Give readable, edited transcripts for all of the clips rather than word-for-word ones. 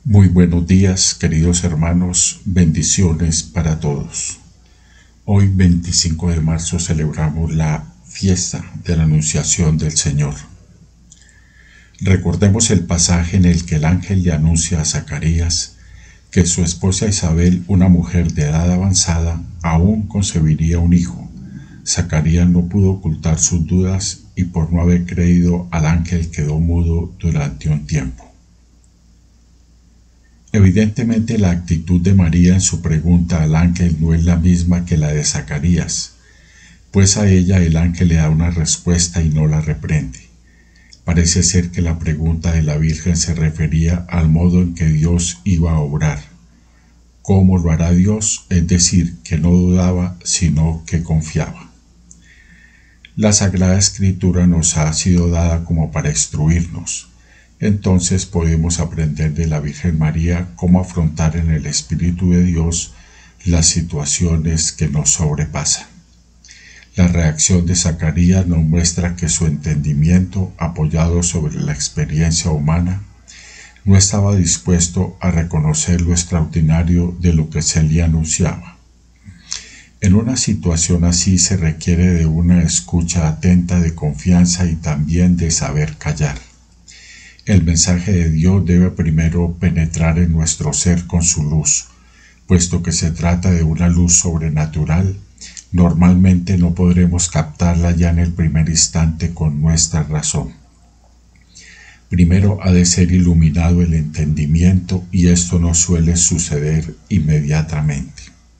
Muy buenos días, queridos hermanos, bendiciones para todos. Hoy, 25 de marzo, celebramos la fiesta de la Anunciación del Señor. Recordemos el pasaje en el que el ángel le anuncia a Zacarías que su esposa Isabel, una mujer de edad avanzada, aún concebiría un hijo. Zacarías no pudo ocultar sus dudas y por no haber creído al ángel quedó mudo durante un tiempo. Evidentemente la actitud de María en su pregunta al ángel no es la misma que la de Zacarías, pues a ella el ángel le da una respuesta y no la reprende. Parece ser que la pregunta de la Virgen se refería al modo en que Dios iba a obrar. ¿Cómo lo hará Dios? Es decir, que no dudaba, sino que confiaba. La Sagrada Escritura nos ha sido dada como para instruirnos. Entonces podemos aprender de la Virgen María cómo afrontar en el Espíritu de Dios las situaciones que nos sobrepasan. La reacción de Zacarías nos muestra que su entendimiento, apoyado sobre la experiencia humana, no estaba dispuesto a reconocer lo extraordinario de lo que se le anunciaba. En una situación así se requiere de una escucha atenta de confianza y también de saber callar. El mensaje de Dios debe primero penetrar en nuestro ser con su luz, puesto que se trata de una luz sobrenatural. Normalmente no podremos captarla ya en el primer instante con nuestra razón. Primero ha de ser iluminado el entendimiento y esto no suele suceder inmediatamente.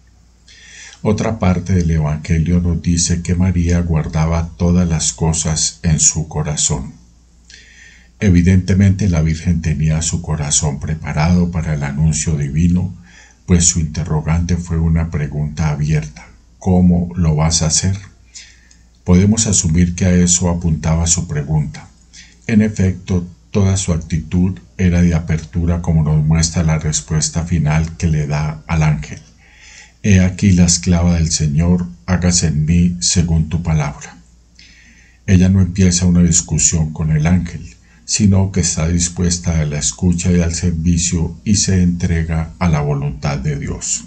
Otra parte del Evangelio nos dice que María guardaba todas las cosas en su corazón. Evidentemente la Virgen tenía su corazón preparado para el anuncio divino, pues su interrogante fue una pregunta abierta. ¿Cómo lo vas a hacer? Podemos asumir que a eso apuntaba su pregunta. En efecto, toda su actitud era de apertura, como nos muestra la respuesta final que le da al ángel. He aquí la esclava del Señor, hágase en mí según tu palabra. Ella no empieza una discusión con el ángel, sino que está dispuesta a la escucha y al servicio y se entrega a la voluntad de Dios.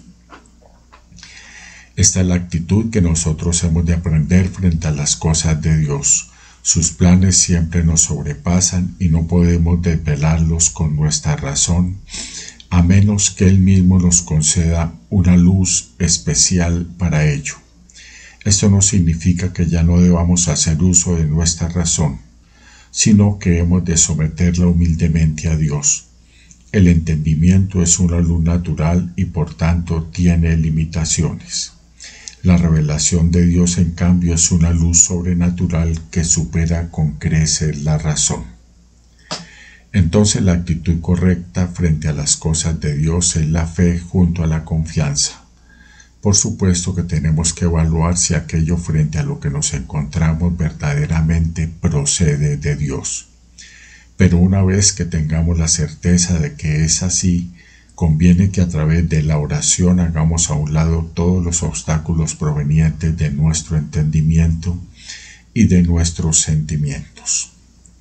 Esta es la actitud que nosotros hemos de aprender frente a las cosas de Dios. Sus planes siempre nos sobrepasan y no podemos desvelarlos con nuestra razón, a menos que Él mismo nos conceda una luz especial para ello. Esto no significa que ya no debamos hacer uso de nuestra razón, sino que hemos de someterla humildemente a Dios. El entendimiento es una luz natural y por tanto tiene limitaciones. La revelación de Dios, en cambio, es una luz sobrenatural que supera con creces la razón. Entonces la actitud correcta frente a las cosas de Dios es la fe junto a la confianza. Por supuesto que tenemos que evaluar si aquello frente a lo que nos encontramos verdaderamente procede de Dios. Pero una vez que tengamos la certeza de que es así, conviene que a través de la oración hagamos a un lado todos los obstáculos provenientes de nuestro entendimiento y de nuestros sentimientos.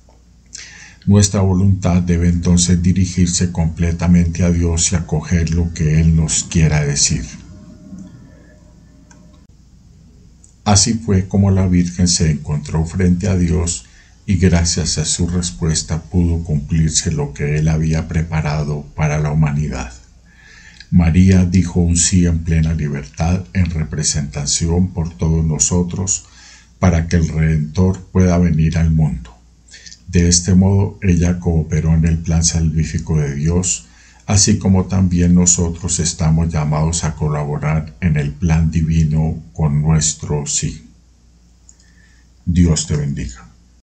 Nuestra voluntad debe entonces dirigirse completamente a Dios y acoger lo que Él nos quiera decir. Así fue como la Virgen se encontró frente a Dios y gracias a su respuesta pudo cumplirse lo que Él había preparado para la humanidad. María dijo un sí en plena libertad, en representación por todos nosotros, para que el Redentor pueda venir al mundo. De este modo ella cooperó en el plan salvífico de Dios, así como también nosotros estamos llamados a colaborar en el plan divino con nuestro sí. Dios te bendiga.